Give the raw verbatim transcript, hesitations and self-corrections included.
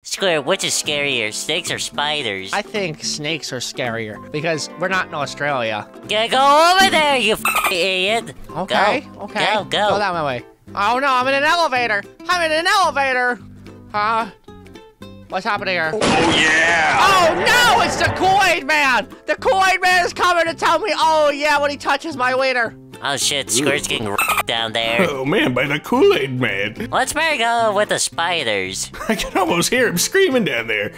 Square, which is scarier, snakes or spiders? I think snakes are scarier because we're not in Australia. Yeah, go over there, you f***ing idiot. Okay, go. okay. Go, go. Go that way. Oh no, I'm in an elevator. I'm in an elevator. Huh? What's happening here? Oh yeah! Oh no, it's the Kool-Aid man! The Kool-Aid man is coming to tell me, oh yeah, when he touches my wiener. Oh shit, Squirt's getting r***ed down there. Oh man, by the Kool-Aid man. Let's better go with the spiders. I can almost hear him screaming down there.